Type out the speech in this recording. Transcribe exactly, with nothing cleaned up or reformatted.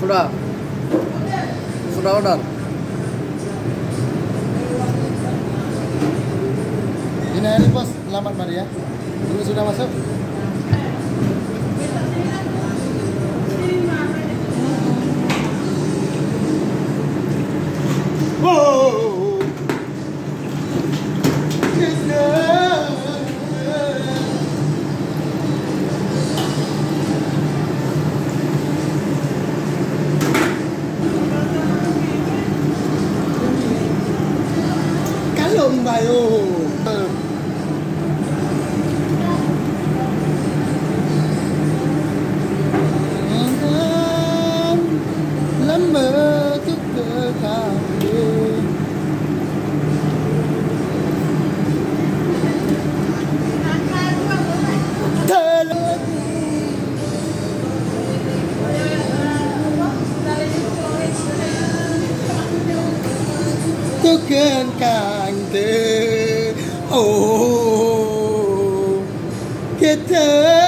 Sudah. Sudah order. Ini hari bos, selamat Maria. Dulu sudah masuk. Wow. Kalau bayo. Bukan kante, oh kita